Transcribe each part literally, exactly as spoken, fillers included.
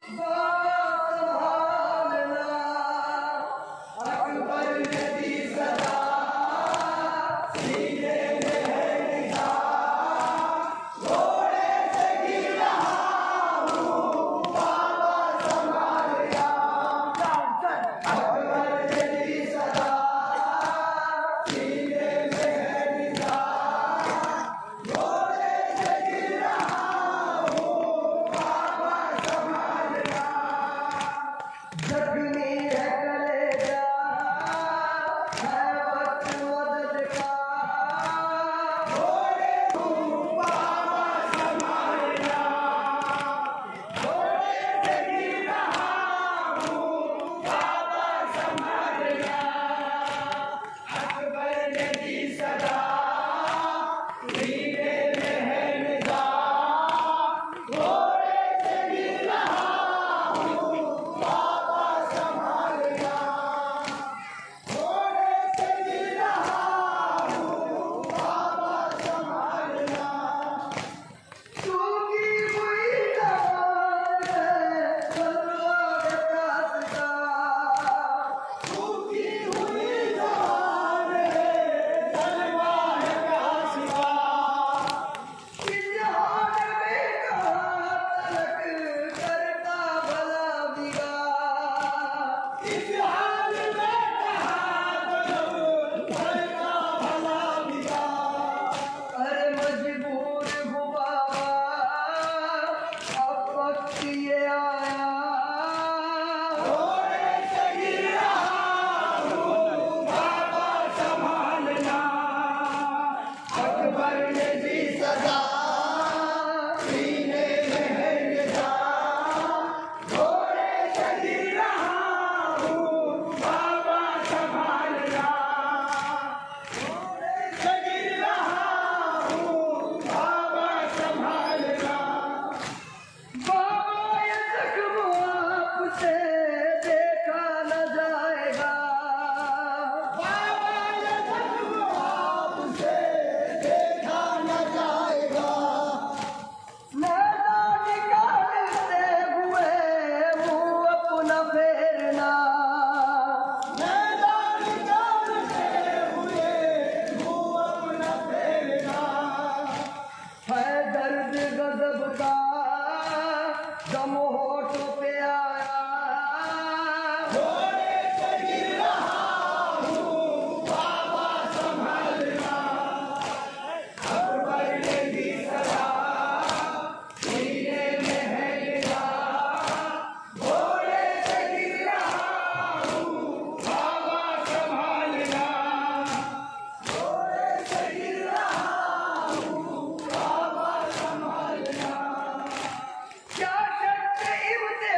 क्या शर्त इब्ते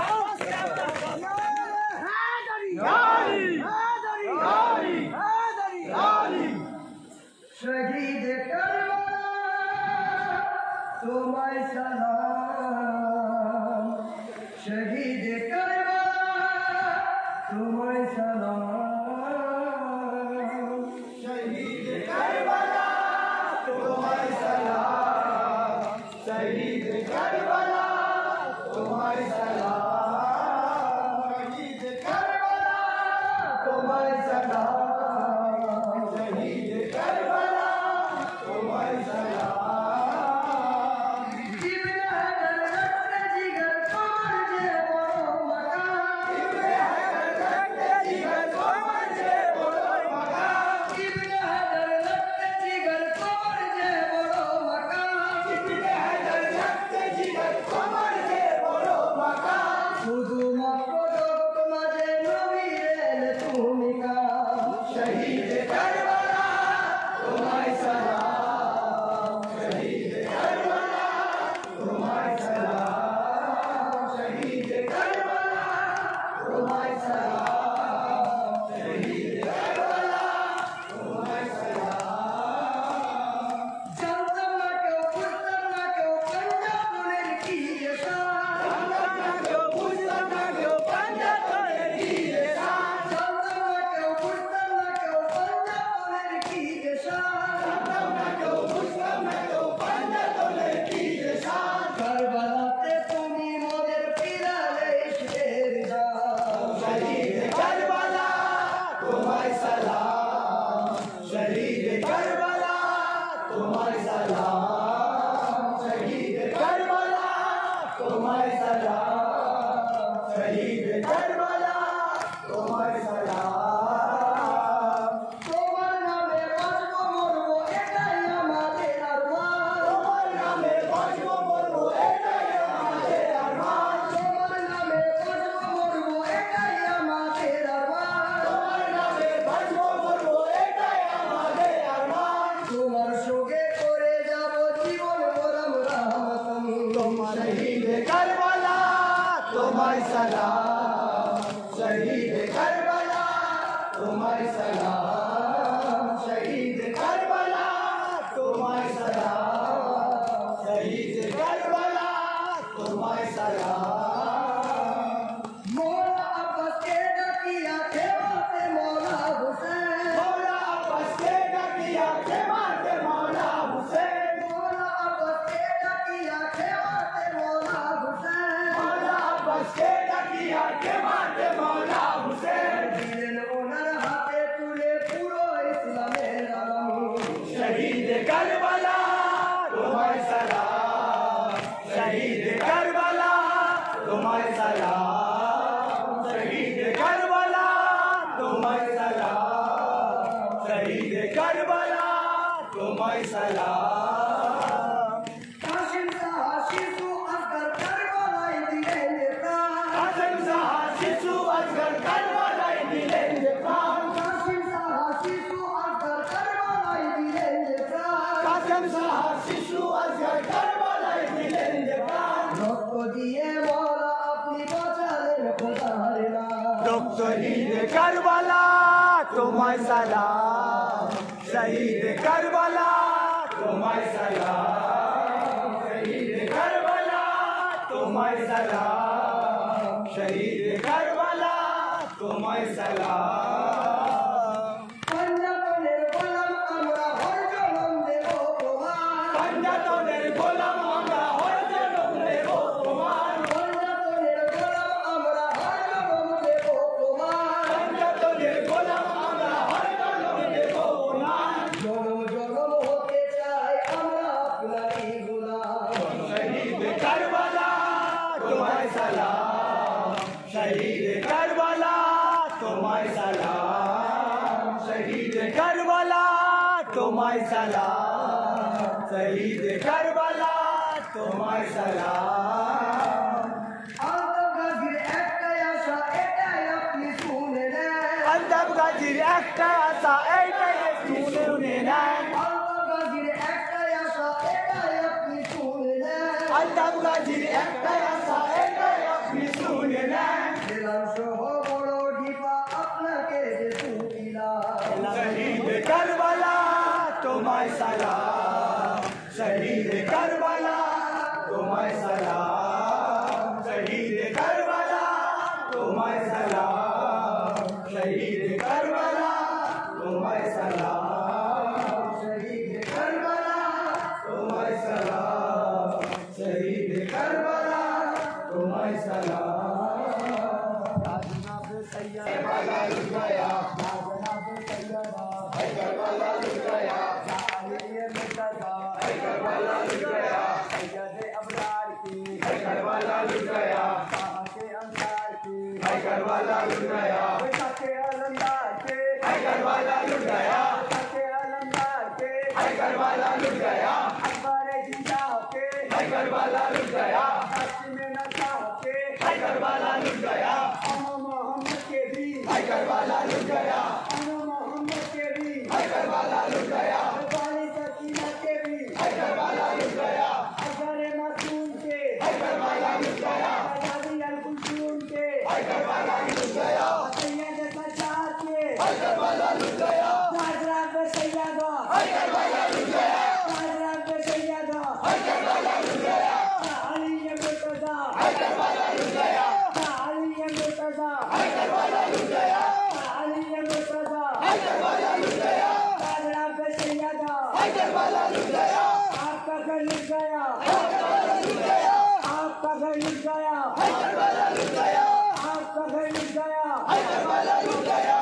शहीद करबला तुम्हारे सलाम, शहीद करबला तुम्हारे सलाम, शहीद करबला तुम्हारे सलाम, शहीद करबला तुम्हारे सलाम, शहीद करबला तुम्हारे सलाम, शहीद करबला तुम्हारे सलाम। इब्न हैदर रक्त जिगर कमर जे बड़ो मकाम, इब्न हैदर रक्त जिगर कमर जे बड़ो मकाम, इब्न हैदर रक्त जिगर कमर जे बड़ो मकाम, इब्न हैदर रक्त जिगर कमर जे बड़ो मकाम। शुधु मक्कदोक मजे नवीरेल तुमिका, शहीद करबला तुम्हारे सलाम, शहीद करबला तुम्हारे सलाम, शहीद करबला तुम्हारे सलाम, शहीद करबला तुम्हारे सलाम। जनतम ना क्यों पुस्तम ना क्यों पंजाब पुलिस की ये शान, जनतम ना क्यों पुस्तम ना क्यों पंजाब पुलिस की ये शान, जनतम ना क्यों पुस्तम ना क्यों पंजाब पुलिस की ये शान, जनतम ना क्यों पुस्तम ना क्यों पंजाब पुलिस की ये शान। करबला ते तुमी मोदेर पिराले शेर जान, शहीद करबला तुम्हारे सलाम, शहीद करबला तुम्हारे सलाम, शहीद करबला तुम्हारे सलाम, शहीद करबला तुम्हारे सलाम। তোমার নামে বাঁচবো মরবো এটাই আমাদের আরমান, তোমার নামে বাঁচবো মরবো এটাই আমাদের আরমান, তোমার নামে বাঁচবো মরবো এটাই আমাদের আরমান, তোমার নামে বাঁচবো মরবো এটাই আমাদের আরমান। करबला तुम्हें सलाम, शहीद करबला तुम्हें सलाम, शहीद करबला तुम्हें सलाम, शहीद करबला तुम्हें सलाम। कासिम साहा शिशु असगर करबलाय दिलेंगे प्राण, कासिम साहा शिशु असगर करबलाय दिलेंगे प्राण, कासिम साहा शिशु असगर करबलाय दिलेंगे प्राण, कासिम साहा शिशु असगर करबलाय दिलेंगे प्राण। रक्त दिए मौला अपनी बचालें खुदार नाम, रक्त शहीद करबला तुम्हें सलाम, शहीद करबला तुम्हें सलाम, शहीद करबला तुम्हें सलाम, शहीद करबला तुम्हें सलाम। पंजातনের গোলাম আমরা হর জনম দেব তোমার, पंजातনের গোলাম আমরা হর জনম দেব তোমার, पंजातনের গোলাম আমরা হর জনম দেব তোমার, पंजातনের গোলাম আমরা হর জনম দেব তোমার। জনম জনম হতে চাই আমরা আপনারই গোলাম, শহীদ করবলা তোমায় সালাম, শহীদ করবলা তোমায় সালাম, শহীদ করবলা তোমায় সালাম, শহীদ করবলা তোমায় সালাম। আলতাফ গাজীর একটাই আশা এটাই আপনি শুনে নেন, আলতাফ গাজীর একটাই আশা এটাই শুনে নেন, আলতাফ গাজীর একটাই আশা এটাই আপনি শুনে নেন, আলতাফ গাজীর একটাই আশা এটাই আপনি শুনে নেন। দিলাম সহ বড় ডিপা আপনাকে যে দিলাম, শহীদ করবলা তোমায় সালাম, শহীদ করবলা তোমায় সালাম, শহীদ করবলা তোমায় সালাম, শহীদ করবলা তোমায় সালাম, শহীদ করবলা তোমায় সালাম, শহীদ করবলা তোমায় সালাম। जनाब सैयद करबला लुट गया, जनाब सैयद करबला लुट गया, जालिए मुर्तजा करबला लुट गया, सैयद अबरार की करबला लुट गया, शाह के अंसार की करबला लुट गया, के अलमदार के करबला लुट गया, के अलमदार के करबला लुट गया, अकबर जिंदा के करबला लुट गया, कासिम नसा के करबला लुट गया, मोहम्मद के भी करबला लुट गया, मोहम्मद के भी करबला लुट गया, वाली सकीना के भी करबला लुट गया, अजहर मासूम के करबला लुट गया, अली अल कुलसूम के करबला लुट गया, सैयद सज्जाद के करबला लुट गया, हाजरा पे सैयद करबला लुट गया, हाजरा पे सैयद करबला लुट गया, अली मुर्तजा करबला लुट गया, अली मुर्तजा करबला लुट गया, अली मुर्तजा करबला लुट गया, हाजरा पे सैयद करबला लुट गया, आपका घर लुट गया, करबला लुट गया, आपका घर लुट गया, करबला लुट गया, आपका घर लुट गया, करबला लुट गया।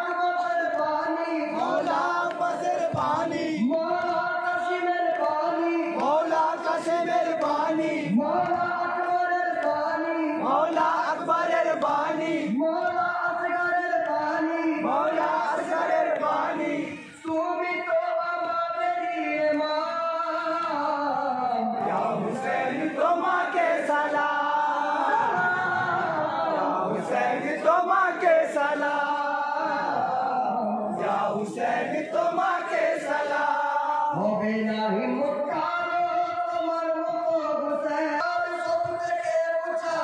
मौला বাণী মৌলা আকবরের বাণী মৌলা আকবরের বাণী মৌলা আসগরের বাণী মৌলা আসগরের বাণী তুমি তো আমাদের ইমাম ইয়া হুসেন তোমাকে সালাম ইয়া হুসেন তোমাকে সালাম ইয়া হুসেন তোমাকে সালাম হবে না হিম্মত কারো তোমার মতো হুসেন সব থেকে উঁচা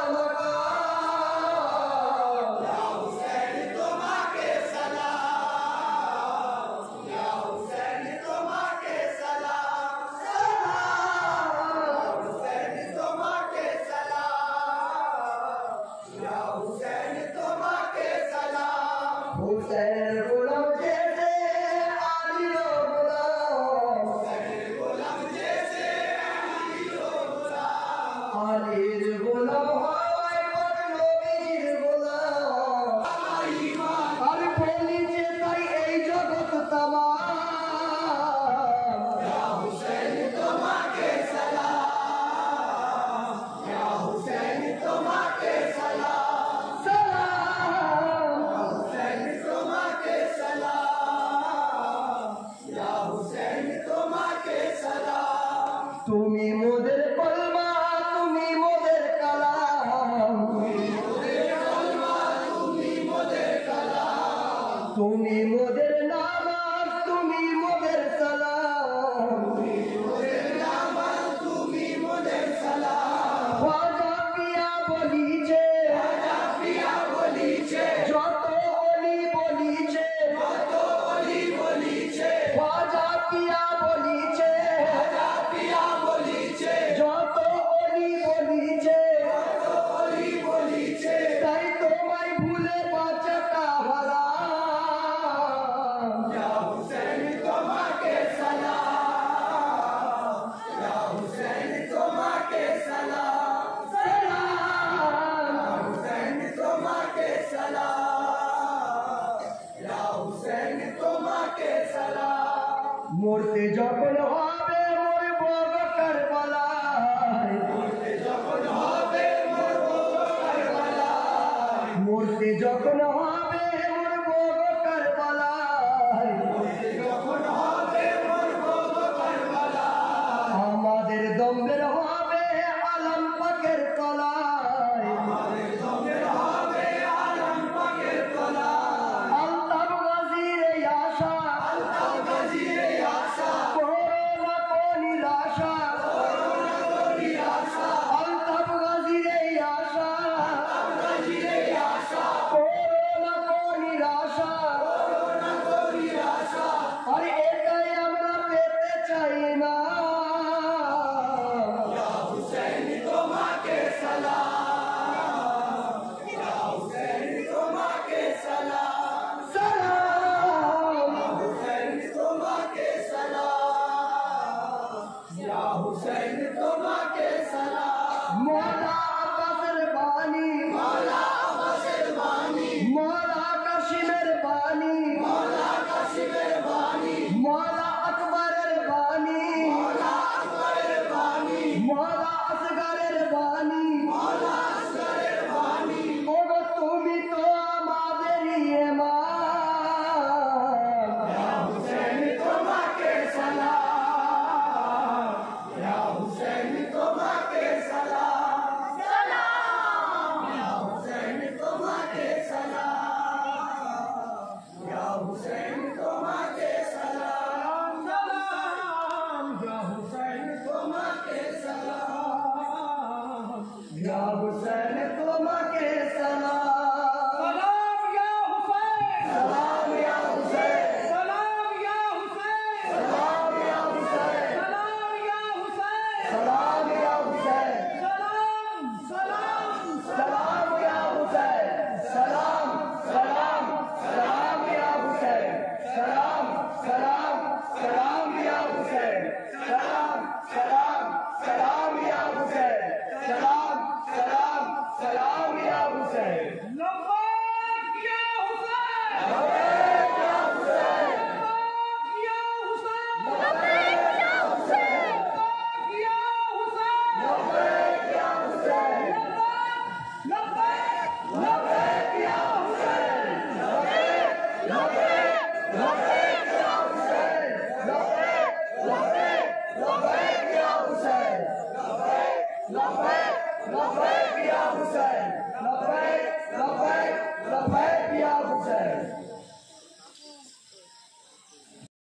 মাকাম ইয়া হুসেন তোমাকে সালাম ইয়া হুসেন তোমাকে সালাম সালাম হুসেন তোমাকে সালাম ইয়া হুসেন তোমাকে সালাম হুসেনের গোলাম জেসে আলীর গোলাম গোলাম জেসে আলীর গোলাম আলীর গোলাম হওয়ায় পর নবীর গোলাম ঈমান আর বলি যে তাই এই জগৎ তামাম ইয়া হুসেন তোমাকে সালাম ইয়া হুসেন তোমাকে সালাম সালাম হুসেন তোমাকে সালাম ইয়া হুসেন তোমাকে সালাম তুমি মোদের কলমা তুমি মোদের কালাম তুমি মোদের নামাজ তুমি মোদের সালাম তুমি মোদের সালাম খাজা পিয়া বলিছে পিয়া বলিছে যত অলি বলিছে কত অলি বলিছে খাজা পিয়া বলিছে পিয়া বলিছে যত অলি বলিছে কত অলি বলিছে তাই তোমায় ভুলে বাঁচাটা হারাম ইয়া হুসেন তোমাকে সালাম ইয়া হুসেন তোমাকে সালাম সালাম হুসেন তোমাকে সালাম ইয়া হুসেন তোমাকে সালাম মরতে যখন হবে মরব কারবালায় যখন হবে মরবো কারবালায় মরতে যখন হবে মরব কারবালায় যখন হবে মরবো কারবালায় আমাদের দম্বের হবে আলম পাকের তলায় আমাদের দমের হবে আলম পাকের তলায় আলতাফ গাজীর এই আশা আল্লাহ গাজীরে আশা করোনা কোন নিরাশা করি আশা আলতাফ গাজীর এই আশা গাজীরে আশা করোনা কোন নিরাশা করোনা করি আশা আর এটাই আমরা পেতে চাই না ইয়া হুসেন তোমাকে সালাম ইয়া হুসেন তোমাকে সালাম সালাম হুসেন তোমাকে সালাম ইয়া হুসেন তোমাকে সালাম মৌলা আব্বাসের বাণী মাওলা আব্বাসের বাণী মৌলা কাশিমের বাণী মাওলা কাশিমের বাণী মৌলা আকবরের বাণী মাওলা আকবরের বাণী মৌলা আসগরের বাণী মাওলা लब्बैक लब्बैक या हुसैन